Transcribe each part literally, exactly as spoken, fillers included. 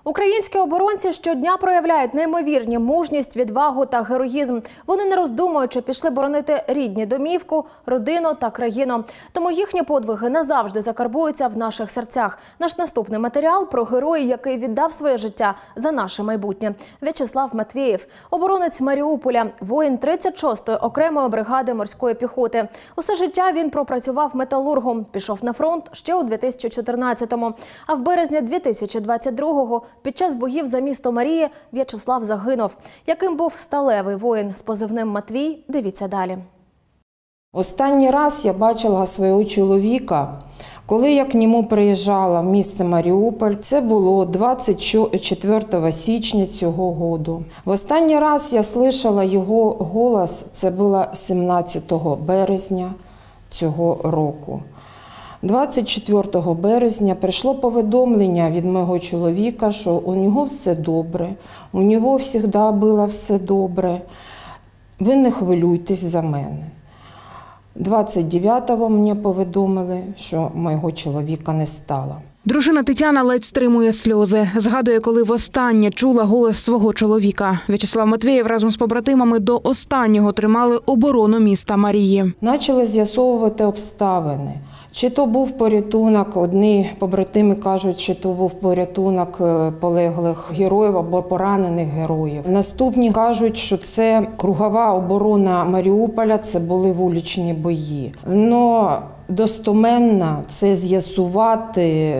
Українські оборонці щодня проявляють неймовірні мужність, відвагу та героїзм. Вони, не роздумуючи, пішли боронити рідні домівку, родину та країну. Тому їхні подвиги назавжди закарбуються в наших серцях. Наш наступний матеріал про героя, який віддав своє життя за наше майбутнє. В'ячеслав Матвєєв, оборонець Маріуполя, воїн тридцять шостої окремої бригади морської піхоти. Усе життя він пропрацював металургом, пішов на фронт ще у дві тисячі чотирнадцятому. А в березні дві тисячі двадцять другого під час боїв за місто Марії В'ячеслав загинув. Яким був сталевий воїн з позивним Матвій, дивіться далі. Останній раз я бачила свого чоловіка, коли я к ньому приїжджала в місто Маріуполь. Це було двадцять четвертого січня цього року. В останній раз я слышала його голос, це було сімнадцятого березня цього року. двадцять четвертого березня прийшло повідомлення від мого чоловіка, що у нього все добре, у нього завжди було все добре. Ви не хвилюйтесь за мене. двадцять дев'ятого мені повідомили, що мого чоловіка не стало. Дружина Тетяна ледь стримує сльози. Згадує, коли востаннє чула голос свого чоловіка. В'ячеслав Матвєєв разом з побратимами до останнього тримали оборону міста Марії. Почали з'ясовувати обставини. Чи то був порятунок, одні побратими кажуть, чи то був порятунок полеглих героїв або поранених героїв. Наступні кажуть, що це кругова оборона Маріуполя, це були вуличні бої. Но достоменно це з'ясувати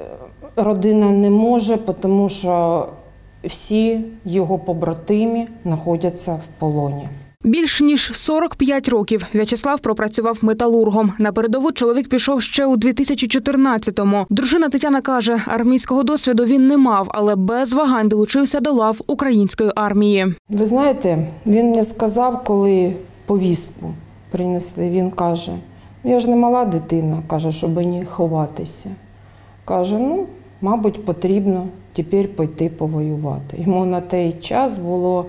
родина не може, тому що всі його побратими знаходяться в полоні. Більш ніж сорок п'ять років В'ячеслав пропрацював металургом. На передову чоловік пішов ще у дві тисячі чотирнадцятому. Дружина Тетяна каже, армійського досвіду він не мав, але без вагань долучився до лав української армії. Ви знаєте, він мені сказав, коли повістку принесли, він каже, я ж не мала дитина, каже, щоб не ховатися. Каже, ну, мабуть, потрібно тепер пойти повоювати. Йому на той час було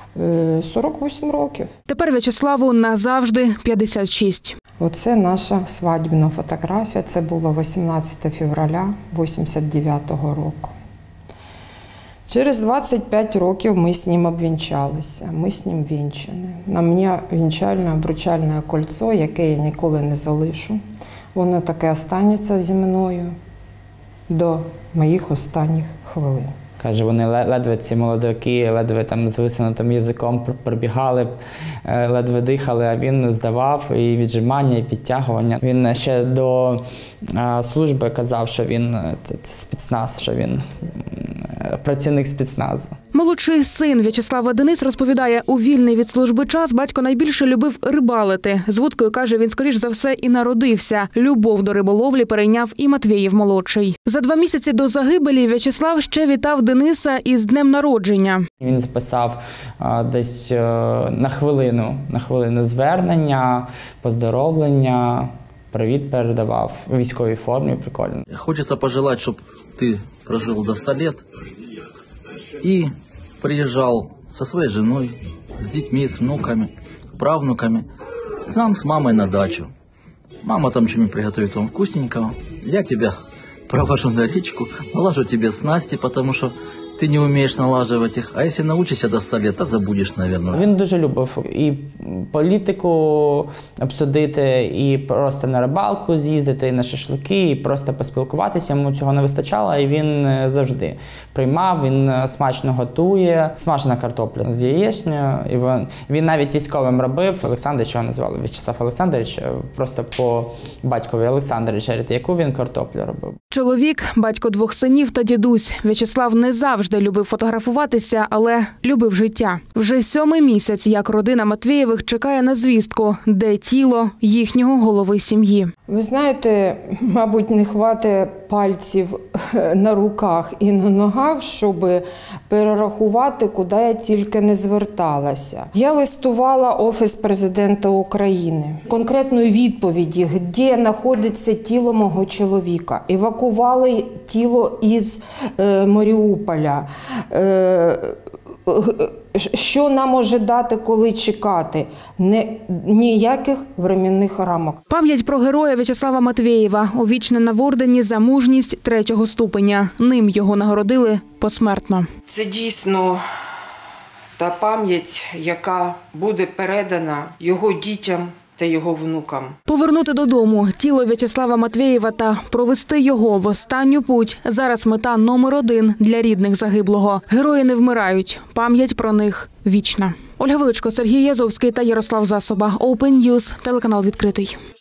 сорок вісім років. Тепер В'ячеславу назавжди п'ятдесят шість. Оце наша свадібна фотографія. Це було вісімнадцятого февраля вісімдесят дев'ятого року. Через двадцять п'ять років ми з ним обвінчалися. Ми з ним вінчані. На мені вінчальне обручальне кольцо, яке я ніколи не залишу. Воно таке останеться зі мною до моїх останніх хвилин. Каже, вони ледве ці молодики, ледве там з висунутим язиком пробігали, ледве дихали, а він здавав і віджимання, і підтягування. Він ще до служби казав, що він спецназ, що він працівник спецназу. Молодший син В'ячеслава Денис розповідає, у вільний від служби час батько найбільше любив рибалити. З вудкою, каже, він скоріш за все і народився. Любов до риболовлі перейняв і Матвєєв-молодший. За два місяці до загибелі В'ячеслав ще вітав Дениса із днем народження. Він записав а, десь а, на хвилину, на хвилину звернення, поздоровлення, привіт передавав у військовій формі, прикольно. Хочеться пожелати, щоб ти прожив до ста років і приїжджав зі своєю жіною, з дітьми, з внуками, правнуками, к нам з мамою на дачу. Мама там что-нибудь приготовит вам вкусненького. Я тебя провожу на речку, налажу тебе снасти, потому что ти не вмієш налажувати їх, а якщо навчишся до ста років, то забудеш, мабуть. Він дуже любив і політику обсудити, і просто на рибалку з'їздити, і на шашлики, і просто поспілкуватися. Йому цього не вистачало, і він завжди приймав, він смачно готує. Смажена картопля з яєчнею. І він, він навіть військовим робив. Олександрович, його називали В'ячеслав Олександрович, просто по батькові Олександрович, яку він картоплю робив. Чоловік, батько двох синів та дідусь. В'ячеслав не завжди любив фотографуватися, але любив життя. Вже сьомий місяць, як родина Матвєєвих чекає на звістку, де тіло їхнього голови сім'ї. Ви знаєте, мабуть, не хватить пальців на руках і на ногах, щоб перерахувати, куди я тільки не зверталася. Я листувала Офіс президента України. Конкретної відповіді, де знаходиться тіло мого чоловіка. Евакували тіло із е, Маріуполя. Е, що нам ожидати, коли чекати? Не, ніяких временних рамок. Пам'ять про героя В'ячеслава Матвєєва увічнена в ордені за мужність третього ступеня. Ним його нагородили посмертно. Це дійсно та пам'ять, яка буде передана його дітям та його внукам. Повернути додому тіло В'ячеслава Матвєєва та провести його в останню путь – зараз мета номер один для рідних загиблого. Герої не вмирають. Пам'ять про них вічна. Ольга Величко, Сергій Язовський та Ярослав Засоба. Open News, телеканал «Відкритий».